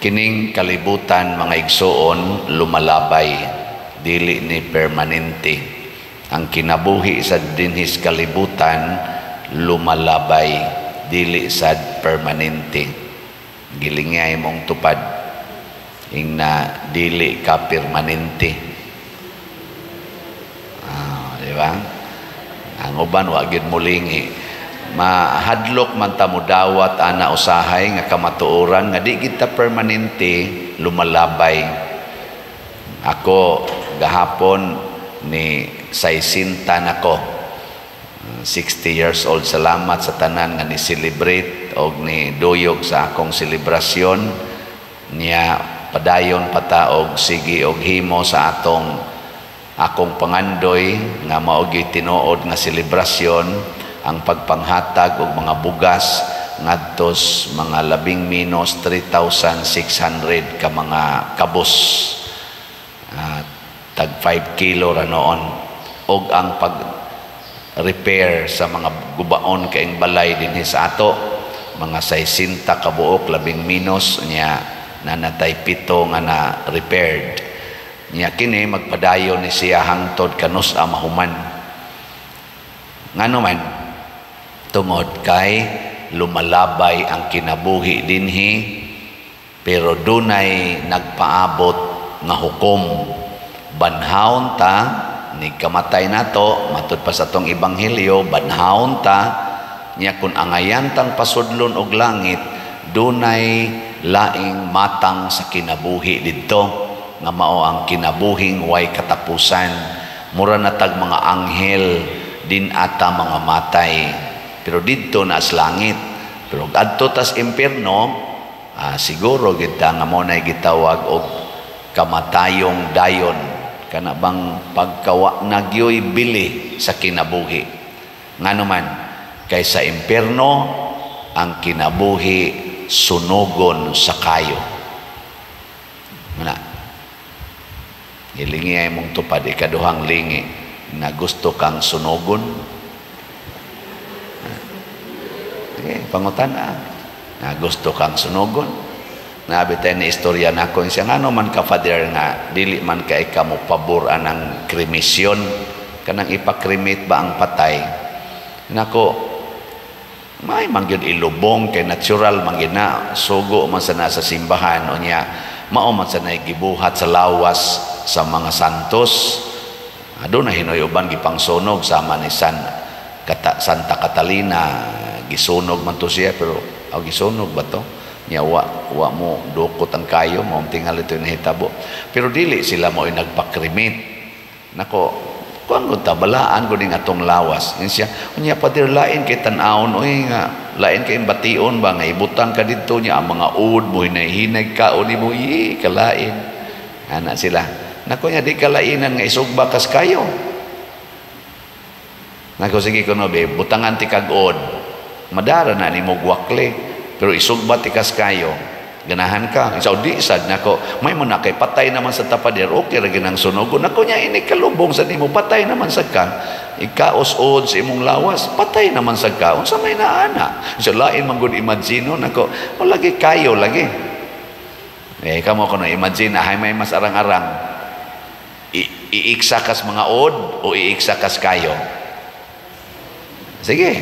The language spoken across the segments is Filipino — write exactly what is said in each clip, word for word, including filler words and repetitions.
Kining kalibutan mga igsoon lumalabay, dili ni permanente. Ang kinabuhi sa dinhis kalibutan lumalabay, dili sad permanente. Gilingay mong tupad ing na dili ka permanente. Ah, di ba? Ang uban wa gyud mulingi. Mahadlok man ta mo dawat ana usahay nga kamatuoran nga di kita permanente lumalabay. Ako gahapon ni saisinta nako, sixty years old. Salamat sa tanan nga ni celebrate og ni duyog sa akong selebrasyon niya, padayon pata og sige og himo sa atong akong pangandoy nga mao gyud tinuod nga selebrasyon, ang pagpanghatag og mga bugas ngadtos mga labing minos three thousand six hundred ka mga kabos, uh, tag five kilo ra noon, og ang pag repair sa mga gubaon kaing balay dinhi sa ato mga saisinta ka buok labing minos niya nanatay pito nga na repaired niya. Kini magpadayon ni siya hangtod kanus a mahuman ngano man tungod kay lumalabay ang kinabuhi dinhi, pero dunay nagpaabot nga hukom. Banhawon ta ni kamatay nato matud pa sa tong ebanghelyo, banhawon ta nya kun angayan tang pasudlon og langit, dunay laing matang sa kinabuhi didto nga mao ang kinabuhing way katapusan. Mura na tag mga anghel din ata mga matay, pero dito na sa langit. Pero adto tas impierno, ah, siguro kita nga mo na gitawag og kamatayong dayon, kana bang pagkawa nagyoy bili sa kinabuhi. Ngano man kay sa impierno ang kinabuhi sunugon sa kayo. Muna ilingi ay mong tupad ikaduhang lingi na gusto kang sunugon. Okay, pangutan na. Na gusto kang sunugon. Nabitay na istorya na ako siya, ano man ka father nga dili man ka ika mo pabor anang krimisyon, kanang ipakrimit ba ang patay. Nako, may mangyod ilubong kay natural manggina sugo man sa nasa simbahan o niya mao man sa gibuhat sa lawas sa mga santos. Aduna hinoy uban gipang sunog sama ni San Kata, Santa Catalina, gisunog man to siya, pero aw gisunog ba to niya wa, wa mo dukot ang kayo mo tingal ito nahitabo, pero dili sila mo ay nagpakrimit. Nako, kuan ko tabalaan ko ning atong lawas niya unya padir lain kay tan-awon oy nga lain kay bation ba nga ibutang ka didto niya ang mga ud mo hinahinay ka o ni mo i kalain ana sila. Nako nya di kalainan nga isugba kas kayo. Nako sige kuno be butangan ti kag-od madara na nimo gwakle, pero isugba ti kas kayo ganahan ka so di sad. Nako may man kay patay naman sa tapader, okay ra ginang sunugon. Nako nya ini kalubong sa nimo patay naman sa ka ikaos-od sa imong lawas patay naman sa ka unsa may naana so lain man gud imagino. Nako o lagi kayo lagi eh kamo kuno imagine hay may mas arang-arang iiksa kas mga od o iiksa kas kayo. Sige.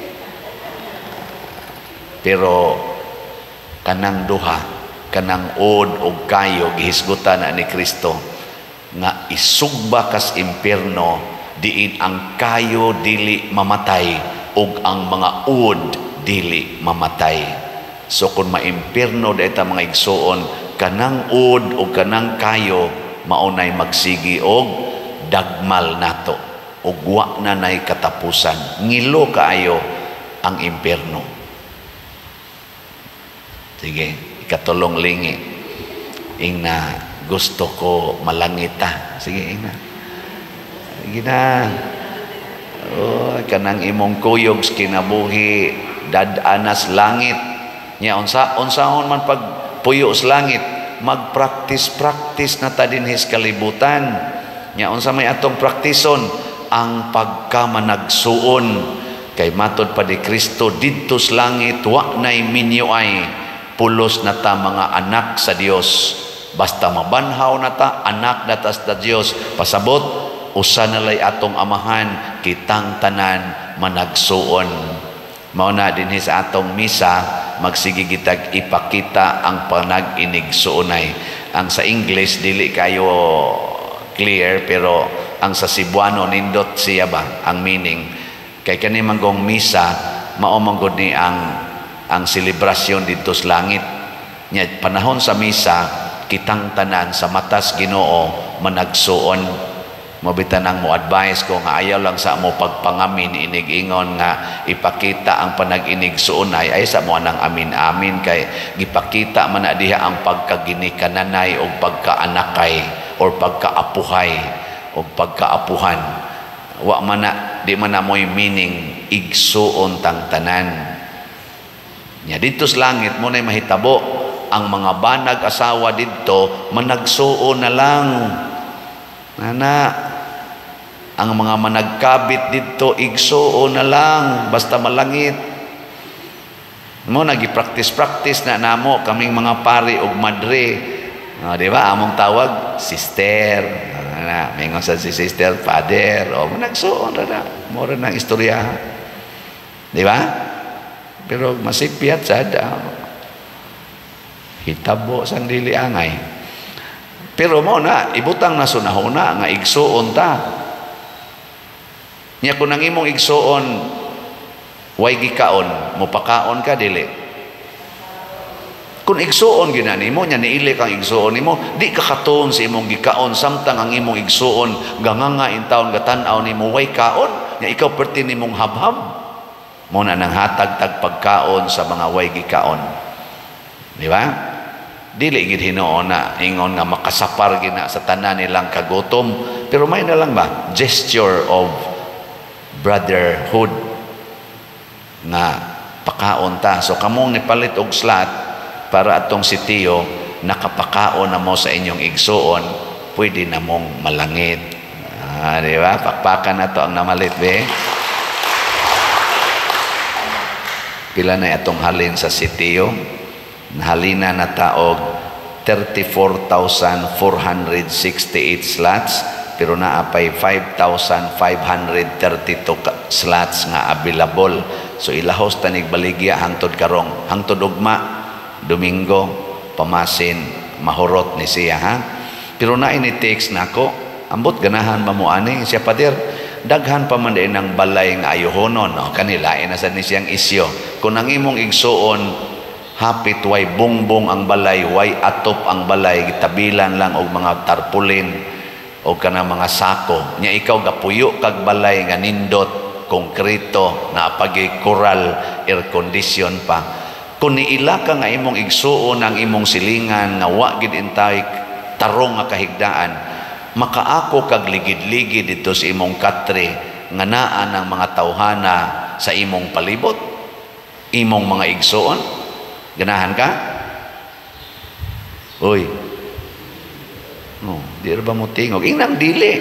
Pero kanang duha, kanang od o kayo gihisgutan na ni Kristo nga isugba kas impierno diin ang kayo dili mamatay ug ang mga od dili mamatay. So kung maimpierno dayta mga igsoon, kanang od o kanang kayo maunay magsigi og dagmal nato ug wa na nay katapusan. Ngilo kaayo ang impierno. Sige, ikatulong lingi ing na gusto ko malangita. Sige ing na sige na oh, kanang imong kuyog kinabuhi dadanas langit nya unsa unsahon man pag puyo sa langit magpractice-practice na ta dinhis kalibutan nya unsa may atong praktison ang pagkamanagsuon kay matod pa di Kristo didto sa langit wa nay minyo ay pulos na ta mga anak sa Dios. Basta mabanhaw na ta, anak na ta sa Dios, pasabot usa na lay atong amahan, kitang tanan managsuon. Mao na dinhi sa atong misa, magsige gitag ipakita ang panag-inigsuonay. Ang sa English dili kayo clear, pero ang sa Cebuano nindot siya ba ang meaning. Kay kani manggong misa mao manggod ni ang ang selebrasyon dito sa langit. Nya panahon sa misa, kitang tanan sa matas Ginoo managsuon. Mabitan ang mo advice ko nga ayaw lang sa mo pagpangamin inig-ingon nga ipakita ang panag-inigsuonay ay sa mo nang amin-amin, kay gipakita man na diha ang pagkaginikananay o pagkaanakay or pagkaapuhay o pagkaapuhan. Wa man na, di man na mo'y meaning igsuon tang tanan. Nya dito sa langit mo na'y mahitabo ang mga banag asawa dito managsuon na lang. Nana, ang mga managkabit dito igsuon na lang basta malangit. Mo nagi-practice-practice na namo kaming mga pari og madre. Oh, di ba? Among tawag sister. Ana, mingon sa si sister, father, o managsuon ra na. Mo ra nang istorya. Di ba? Pero masipyat sad. Hitabo sang dili angay. Pero mo na ibutang na sunahuna nga igsuon ta. Nya kung ang imong igsuon way gikaon, mo pakaon ka dili. Kung igsuon ginani mo nya niili kang igsuon nimo, di ka katon sa imong gikaon samtang ang imong igsuon ganganga in taon gatan-aw nimo way kaon, nya ikaw perti nimong habhab. Mo na nang hatag tag pagkaon sa mga way gikaon. Di ba? Dili gid Hinoo na ingon nga makasapar gina sa tanan nilang kagutom, pero may na lang ba gesture of brotherhood nga pakaon ta. So kamong nipalit og slot para atong si Tio nakapakaon na mo sa inyong igsuon, pwede na mong malangit. Ah, di ba? Pakpakan na to ang namalit be. Pila na atong halin sa si Tio? Nahalina na taog thirty-four thousand four hundred sixty-eight slots, pero naapay five thousand five hundred thirty-two slots nga available. So ilahos tanig baligya hangtod karong, hangtod ugma Domingo pamasin mahurot ni siya ha. Pero na ini text nako, ambot ganahan mamuani siya pader. Daghan pa man din ang balay nga ayuhonon, no? Kanila ina sa ni siyang isyo. Kung ang imong igsuon hapit way bungbong ang balay, way atop ang balay, gitabilan lang og mga tarpulin o kana mga sako, nya ikaw gapuyo kag balay nga nindot konkreto na pagi coral air condition pa. Kung niila ka nga imong igsuon ang imong silingan nga wa gid intay tarong nga kahigdaan, makaako kag ligid-ligid dito sa imong katre nga naa ng mga tawhana sa imong palibot, imong mga igsuon. Ganahan ka? Uy. No, di ba mo tingog? Ingnang dili.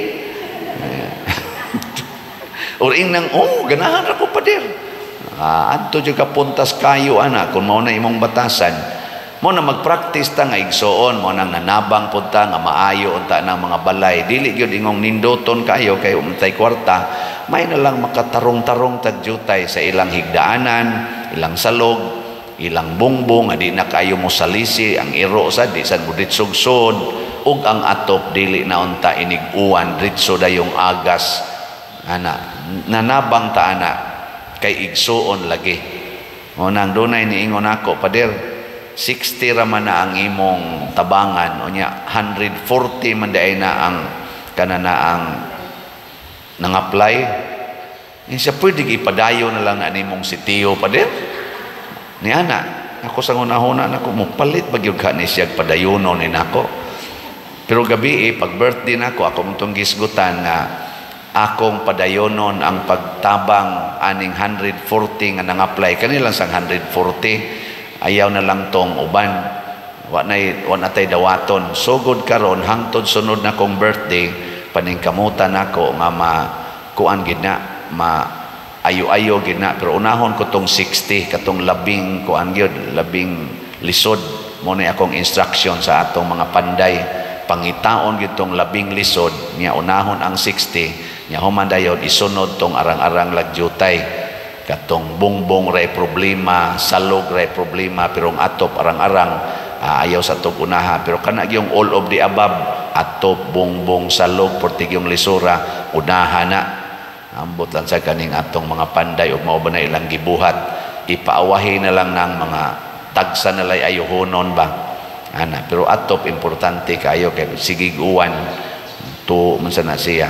Or ingnang, oh, ganahan ako pa dir. Ah, adto jud ka puntas kayo ana kung mao na imong batasan. Mo na magpractice ta nga igsuon, mo nang nanabang punta nga maayo unta ng mga balay. Dili gyud ingong nindoton kayo kay umtay kwarta. May na lang makatarong-tarong tagjutay sa ilang higdaanan, ilang salog, ilang bungbong, adi na kayo mo salisi ang iro sa di sad budit sugsod ug ang atop dili na unta iniguan ritso dayong agas ana nanabang ta ana kay igsuon lagi. Mo nang dunay niingon ako pader sixty ra man na ang imong tabangan, unya one hundred forty man day na ang kanana ang nang-apply. Isa pwede ipadayo na lang na nimong si Tio pader. Ni ana, ako sa una-una nako mo palit bagyog ka ni siya padayonon ni nako. Pero gabi eh, pag birthday nako, ako mong gisgutan nga akong padayonon ang pagtabang aning one hundred forty nga nang-apply. Kanilang sang one hundred forty, ayaw na lang tong uban. Wa na wa na tay dawaton. So good karon hangtod sunod na kong birthday, paningkamutan nako nga ma kuan gid na ma ayo-ayo gid na, pero unahon ko tong sixty katong labing kuan gyud labing lisod. Mo ni akong instruction sa atong mga panday, pangitaon gitong labing lisod niya unahon ang sixty niya human dayon isunod tong arang-arang lagyutay katong bungbong ray problema, salog ray problema, pero ang atop arang-arang uh, ayaw sa atop unaha, pero kana yung all of the above, atop, bungbong, salog, portigyong lisura unaha na. Ambot lang sa kaning atong mga panday ug mao ba na ilang gibuhat, ipaawahi na lang ng mga tagsa nalay ayuhonon ba ana, pero atop importante kayo kay sige uwan to man sana siya.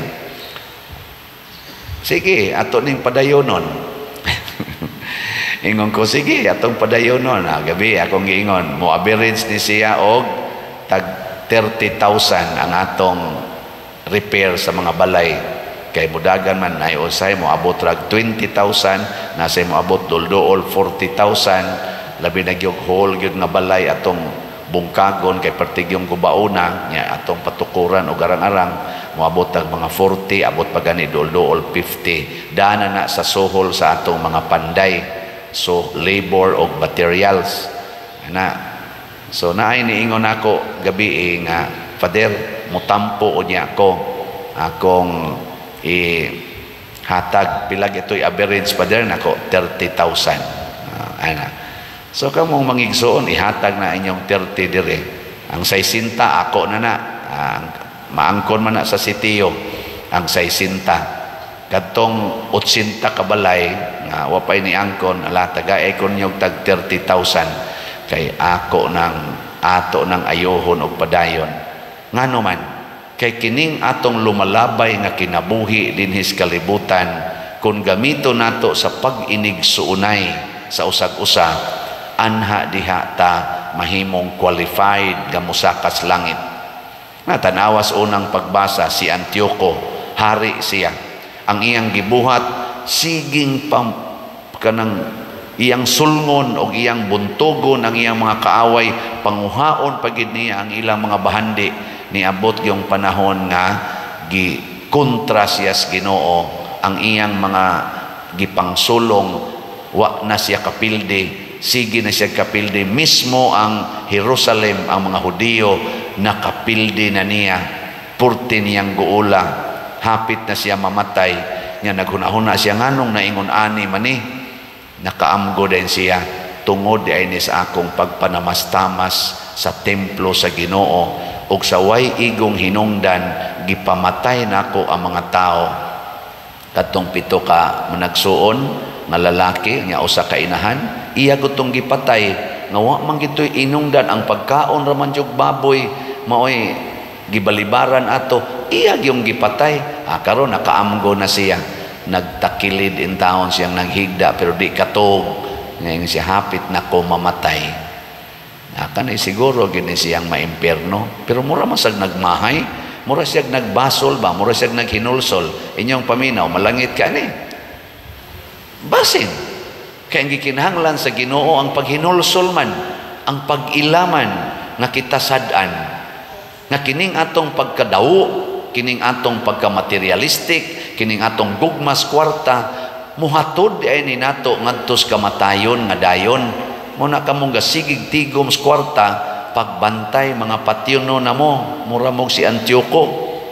Sige, ato ning padayonon. Ingon ko, sige, atong padayonon. Ah, gabi, akong giingon, mo average ni siya og tag thirty thousand ang atong repair sa mga balay. Kay mudagan man, ay usay mo abot rag twenty thousand, nasa mo abot duldool forty thousand, labi na gyud whole gyud nga balay atong bungkagon kay partigyong gubauna nya atong patukuran o garang-arang moabot ang mga forty, abot pa gani dol-dol fifty, dana na sa sohol sa atong mga panday, so labor o materials ana. So naay niingon ako gabi eh, nga Father, mutampo o niya ako akong eh, hatag pilag ito'y average Father nako thirty thousand uh, ana. So kamong mangigsoon ihatag na inyong thirty dire. Ang saisinta ako na na. Ang maangkon man na sa sitiyo ang saisinta. Kadtong otsinta kabalay nga wapay ni angkon ala tagay kon nyog tag thirty thousand kay ako nang ato nang ayohon og padayon. Ngano man kay kining atong lumalabay nga kinabuhi dinhis kalibutan kun gamito nato sa pag-inigsuunay sa usag-usa, anha diha ta mahimong qualified nga mosakas langit. Natanawas unang pagbasa si Antioco, hari siya. Ang iyang gibuhat siging pam kanang iyang sulngon o iyang buntugon ang iyang mga kaaway, panguhaon pagid niya ang ilang mga bahandi. Niabot yung panahon nga gi kontra siya sa Ginoo, ang iyang mga gipangsulong wa na siya kapildi. Sige na siya kapildi, mismo ang Jerusalem, ang mga Hudiyo nakapildi na niya, purti niyang guula, hapit na siya mamatay niya. Naghunahuna siya nganong naingon ani mani, nakaamgo din siya tungod ay ni sa akong pagpanamastamas sa templo sa Ginoo ug sa way igong hinungdan gipamatay nako ang mga tao. Katong pito ka managsuon nga lalaki nga usa ka inahan, iya gutong gipatay nga wa man gitoy inungdan ang pagkaon ra man jug baboy maoy gibalibaran ato, iya gyung gipatay. Ah, karon nakaamgo na siya, nagtakilid in taon siyang naghigda pero di katog ngayon siya hapit na ko mamatay. Nakan ay siguro gini siyang maimperno, pero mura masag nagmahay, mura siyag nagbasol ba, mura siyag naghinulsol. Inyong paminaw malangit ka ni basin kaya ang gikinahanglan sa Ginoo ang paghinulsol man, ang pag-ilaman nga kita sad-an nga kining atong pagkadawo, kining atong pagka-materialistic, kining atong gugmas kwarta muhatod ay ni nato ngadtos kamatayon nga dayon. Muna kamong gasigig tigom sa kwarta pagbantay mga patyuno na mo, mura mong si Antioco.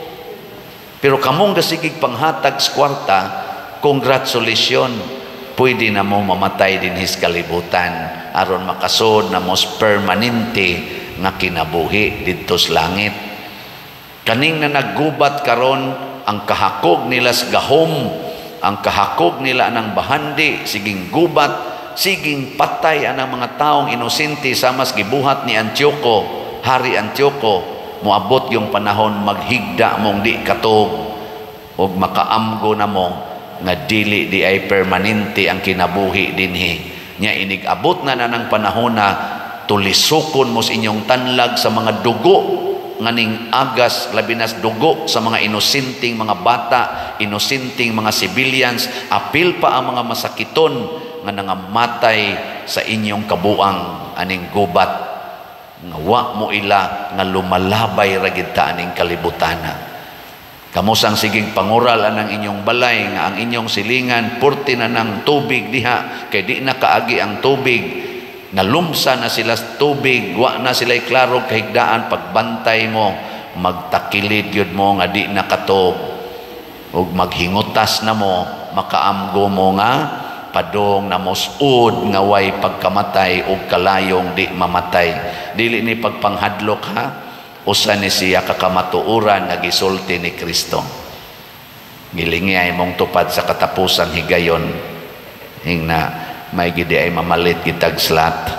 Pero kamong gasigig panghatag sa kwarta, congratulations, pwede na mo mamatay din his kalibutan aron makasod na mos permanente nga kinabuhi didto sa langit. Kaning na naggubat karon ang kahakog nila sa gahom, ang kahakog nila ng bahandi, siging gubat, siging patay anang mga taong inosente sa mas gibuhat ni Antioco, Hari Antioco. Moabot yung panahon maghigda mong di katog o makaamgo na mo nga dili di ay permanente ang kinabuhi dinhi. Nya inigabot na na ng panahon na tulisukon mo sa inyong tanlag sa mga dugo nganing agas, labinas dugo sa mga inosinting mga bata, inosinting mga civilians, apil pa ang mga masakiton nga nangamatay sa inyong kabuang aning gubat nga wa mo ila nga lumalabay ra gid ta aning kalibutana. Kamusang siging pangural anang inyong balay nga ang inyong silingan purti na ng tubig diha kay di na kaagi ang tubig nalumsa na sila sa tubig, wa na sila klarong kahigdaan, pagbantay mo, magtakilid yun mo nga di nakatob, ug maghingutas na mo, makaamgo mo nga, padong na mosud nga way pagkamatay ug kalayong di mamatay. Dili ni pagpanghadlok ha, usa ni siya kakamatuoran nga gisulti ni Kristo. Gilingay mong tupad sa katapusang higayon, hing na may gidi ay mamalit kitag slat.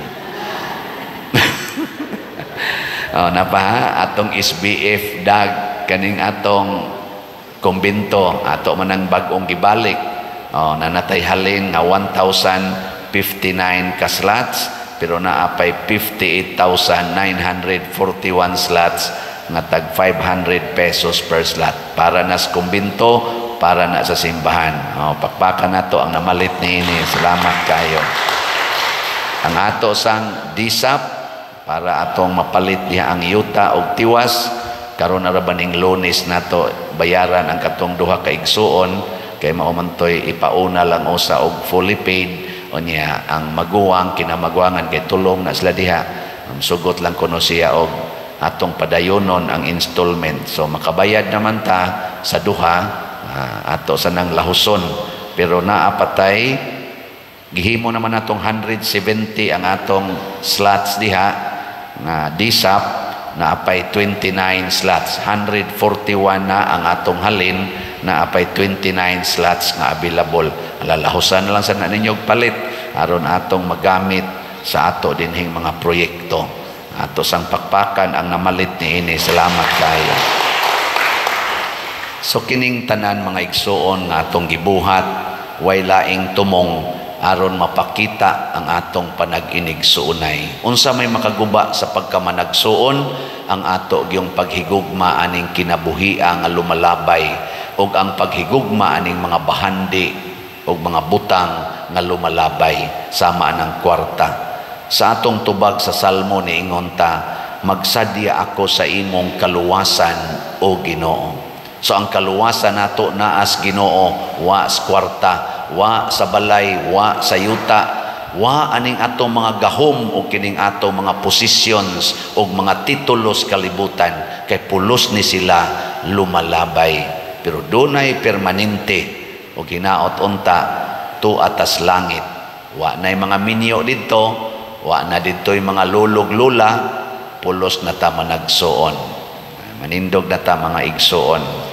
Oh, napa ha? Atong S B F dag kaning atong kumbento ato manang bag-ong gibalik. Oh, nanatay halin nga one thousand fifty-nine ka slots, pero naapay fifty-eight thousand nine hundred forty-one slots nga tag five hundred pesos per slot para na sa kumbento, para na sa simbahan. Oh, pakpakan nato ang namalit ni ini. Salamat kayo. Ang ato sang disap para atong mapalit niya ang yuta og tiwas, karon na rabaning Lunes nato bayaran ang katong duha ka igsuon, kay mao man toy ipauna lang usa og fully paid o niya ang maguwang kinamagwangan kay tulong na sila diha. Um, sugot lang kuno siya og atong padayonon ang installment, so makabayad naman ta sa duha, uh, ato sa nang lahuson, pero naapatay gihimo naman atong one hundred seventy ang atong slots diha nga disap, naapay twenty-nine slots, one hundred forty-one na ang atong halin, naapay twenty-nine slots nga available. Alalahusan lang sa na ninyong palit aron atong magamit sa ato dinhing mga proyekto. Ato sang pakpakan ang namalit ni ini. Salamat kayo. So kining tanan mga igsuon nga atong gibuhat, way laing tumong aron mapakita ang atong panag-inigsuunay. Unsa may makaguba sa pagkamanagsuon, ang ato gyung paghigugma aning kinabuhia nga lumalabay, ug ang paghigugma aning mga bahandi ug mga butang nga lumalabay sama anang kwarta. Sa atong tubag sa Salmo ni ingon ta, magsadya ako sa imong kaluwasan o Ginoo. So ang kaluwasan nato naas Ginoo, wa sa kwarta, wa sa balay, wa sa yuta, wa aning atong mga gahom o kining atong mga positions o mga titulos kalibutan, kay pulos ni sila lumalabay, pero dunay permanente o ginaot unta tu atas langit. Wa nay mga minyo didto, wa na didto'y mga lulog lula, pulos na ta managsuon, manindog na ta mga igsuon.